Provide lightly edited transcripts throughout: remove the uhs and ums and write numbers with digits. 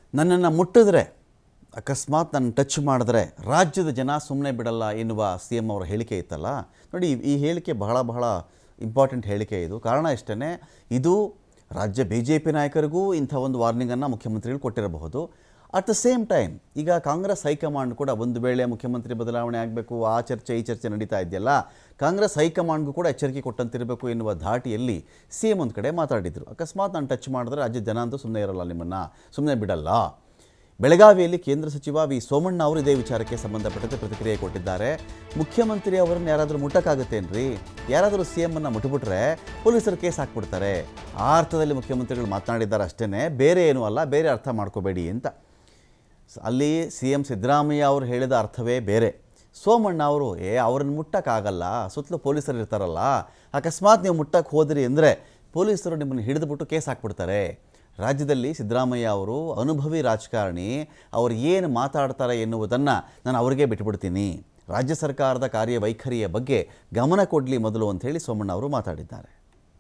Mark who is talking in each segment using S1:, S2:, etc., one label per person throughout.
S1: ನನ್ನನ್ನು ಮುಟ್ಟಿದ್ರೆ ಅಕಸ್ಮಾತ್ ನನ್ನ ಟಚ್ ಮಾಡಿದ್ರೆ ರಾಜ್ಯದ ಜನ ಸುಮ್ಮನೆ ಬಿಡಲ್ಲ ಎನ್ನುವ ಸಿ ಎಂ ಅವರ ಹೇಳಿಕೆ ಇತ್ತಲ್ಲ ನೋಡಿ. ಈ ಹೇಳಿಕೆ ಬಹಳ ಇಂಪಾರ್ಟೆಂಟ್ ಹೇಳಿಕೆ ಇದು. ಕಾರಣ ಇಷ್ಟೇ, ಇದು ರಾಜ್ಯ BJP ನಾಯಕರಿಗೂ ಇಂಥ ಒಂದು ವಾರ್ನಿಂಗನ್ನು ಮುಖ್ಯಮಂತ್ರಿಗಳು ಕೊಟ್ಟಿರಬಹುದು. ಅಟ್ ದ ಸೇಮ್ ಟೈಮ್ ಈಗ ಕಾಂಗ್ರೆಸ್ ಹೈಕಮಾಂಡ್ ಕೂಡ ಒಂದು ವೇಳೆ ಮುಖ್ಯಮಂತ್ರಿ ಬದಲಾವಣೆ ಆಗಬೇಕು, ಆ ಚರ್ಚೆ ಈ ಚರ್ಚೆ ನಡೀತಾ ಇದೆಯಲ್ಲ, ಕಾಂಗ್ರೆಸ್ ಹೈಕಮಾಂಡ್ಗೂ ಕೂಡ ಎಚ್ಚರಿಕೆ ಕೊಟ್ಟಂತಿರಬೇಕು ಎನ್ನುವ ಧಾಟಿಯಲ್ಲಿ ಸಿ ಎಂ ಒಂದು ಕಡೆ ಮಾತಾಡಿದರು. ಅಕಸ್ಮಾತ್ ನಾನು ಟಚ್ ಮಾಡಿದ್ರೆ ರಾಜ್ಯದ ಜನ ಅಂತೂ ಸುಮ್ಮನೆ ಇರಲ್ಲ, ನಿಮ್ಮನ್ನು ಸುಮ್ಮನೆ ಬಿಡಲ್ಲ. ಬೆಳಗಾವಿಯಲ್ಲಿ ಕೇಂದ್ರ ಸಚಿವ ವಿ ಸೋಮಣ್ಣ ಅವರು ಇದೇ ವಿಚಾರಕ್ಕೆ ಸಂಬಂಧಪಟ್ಟಂತೆ ಪ್ರತಿಕ್ರಿಯೆ ಕೊಟ್ಟಿದ್ದಾರೆ. ಮುಖ್ಯಮಂತ್ರಿ ಅವರನ್ನು ಯಾರಾದರೂ ಮುಟ್ಟಕ್ಕಾಗುತ್ತೇನ್ರಿ? ಯಾರಾದರೂ ಸಿ ಎಮ್ಮನ್ನು ಮುಟ್ಟಿಬಿಟ್ರೆ ಪೊಲೀಸರು ಕೇಸ್ ಹಾಕ್ಬಿಡ್ತಾರೆ. ಆ ಅರ್ಥದಲ್ಲಿ ಮುಖ್ಯಮಂತ್ರಿಗಳು ಮಾತನಾಡಿದ್ದಾರೆ ಅಷ್ಟೇ, ಬೇರೆ ಏನೂ ಅಲ್ಲ, ಬೇರೆ ಅರ್ಥ ಮಾಡ್ಕೋಬೇಡಿ ಅಂತ. ಅಲ್ಲಿ ಸಿ ಎಂ ಸಿದ್ದರಾಮಯ್ಯ ಅವರು ಹೇಳಿದ ಅರ್ಥವೇ ಬೇರೆ. ಸೋಮಣ್ಣ ಅವರು ಅವ್ರನ್ನ ಮುಟ್ಟಕ್ಕಾಗಲ್ಲ, ಸುತ್ತಲೂ ಪೊಲೀಸರು ಇರ್ತಾರಲ್ಲ, ಅಕಸ್ಮಾತ್ ನೀವು ಮುಟ್ಟಕ್ಕೆ ಹೋದ್ರಿ ಅಂದರೆ ಪೊಲೀಸರು ನಿಮ್ಮನ್ನು ಹಿಡಿದುಬಿಟ್ಟು ಕೇಸ್ ಹಾಕ್ಬಿಡ್ತಾರೆ. ರಾಜ್ಯದಲ್ಲಿ ಸಿದ್ದರಾಮಯ್ಯ ಅವರು ಅನುಭವಿ ರಾಜಕಾರಣಿ, ಅವರು ಏನು ಮಾತಾಡ್ತಾರೆ ಎನ್ನುವುದನ್ನು ನಾನು ಅವರಿಗೆ ಬಿಟ್ಬಿಡ್ತೀನಿ. ರಾಜ್ಯ ಸರ್ಕಾರದ ಕಾರ್ಯವೈಖರಿಯ ಬಗ್ಗೆ ಗಮನ ಕೊಡಲಿ ಮೊದಲು ಅಂಥೇಳಿ ಸೋಮಣ್ಣ ಅವರು ಮಾತಾಡಿದ್ದಾರೆ.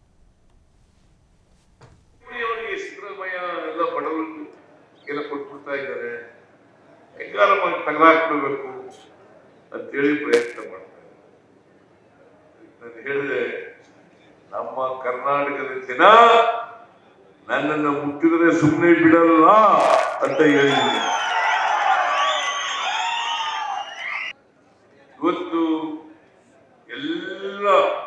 S2: ತೆಗೆದಾಕ್ಬಿಡ್ಬೇಕು ಅಂತೇಳಿ ಪ್ರಯತ್ನ ಮಾಡ್ತಾರೆ. ನಾನು ಹೇಳಿದೆ, ನಮ್ಮ ಕರ್ನಾಟಕದ ಜನ ನನ್ನನ್ನು ಮುಟ್ಟಿದ್ರೆ ಸುಮ್ಮನೆ ಬಿಡಲ್ಲ ಅಂತ ಹೇಳಿದ್ದೀನಿ. ಇವತ್ತು ಎಲ್ಲ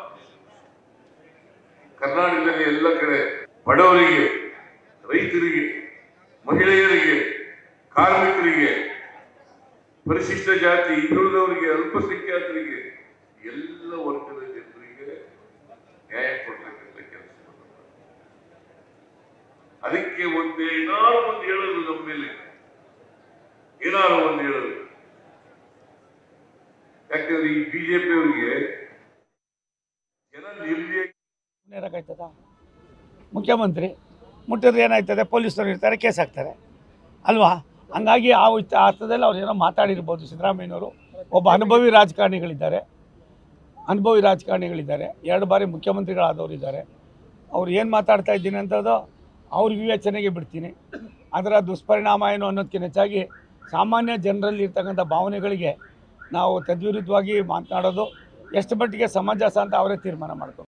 S2: ಕರ್ನಾಟಕದಲ್ಲಿ ಎಲ್ಲ ಕಡೆ ಬಡವರಿಗೆ, ರೈತರಿಗೆ, ಮಹಿಳೆಯರಿಗೆ, ಕಾರ್ಮಿಕರಿಗೆ, ಪರಿಶಿಷ್ಟ ಜಾತಿ, ಹಿಂದುಳಿದವರಿಗೆ, ಅಲ್ಪಸಂಖ್ಯಾತರಿಗೆ, ಎಲ್ಲ ವರ್ಗದ ಜನರಿಗೆ ನ್ಯಾಯ ಕೊಡ್ತಕ್ಕಂಥ ಕೆಲಸ. ಅದಕ್ಕೆ ಏನಾರು ಒಂದು ಹೇಳೋದು, ನಮ್ಮ ಮೇಲೆ ಏನಾರು ಒಂದು ಹೇಳೋದು. ಯಾಕಂದ್ರೆ ಈ BJP ಅವರಿಗೆ ಜನ
S3: ನಿರ್ಲಿಯಾಗ್ತದ. ಮುಖ್ಯಮಂತ್ರಿ ಮುಟ್ಟಿದ್ರೆ ಏನಾಯ್ತದೆ, ಪೊಲೀಸರು ಇರ್ತಾರೆ, ಕೇಸ್ ಹಾಕ್ತಾರೆ ಅಲ್ವಾ? ಹಂಗಾಗಿ ಆ ಅರ್ಥದಲ್ಲಿ ಅವ್ರು ಏನೋ ಮಾತಾಡಿರ್ಬೋದು. ಸಿದ್ದರಾಮಯ್ಯನವರು ಒಬ್ಬ ಅನುಭವಿ ರಾಜಕಾರಣಿಗಳಿದ್ದಾರೆ, 2 ಬಾರಿ ಮುಖ್ಯಮಂತ್ರಿಗಳಾದವರಿದ್ದಾರೆ. ಅವ್ರು ಏನು ಮಾತಾಡ್ತಾ ಇದ್ದೀನಿ ಅಂತದ್ದು ಅವ್ರ ವಿವೇಚನೆಗೆ ಬಿಡ್ತೀನಿ. ಅದರ ದುಷ್ಪರಿಣಾಮ ಏನು ಅನ್ನೋದಕ್ಕಿಂತ ಹೆಚ್ಚಾಗಿ ಸಾಮಾನ್ಯ ಜನರಲ್ಲಿ ಇರ್ತಕ್ಕಂಥ ಭಾವನೆಗಳಿಗೆ ನಾವು ತದ್ವಿರುದ್ಧವಾಗಿ ಮಾತನಾಡೋದು ಎಷ್ಟು ಮಟ್ಟಿಗೆ ಸಮಂಜಸ ಅಂತ ಅವರೇ ತೀರ್ಮಾನ ಮಾಡ್ತಾರೆ.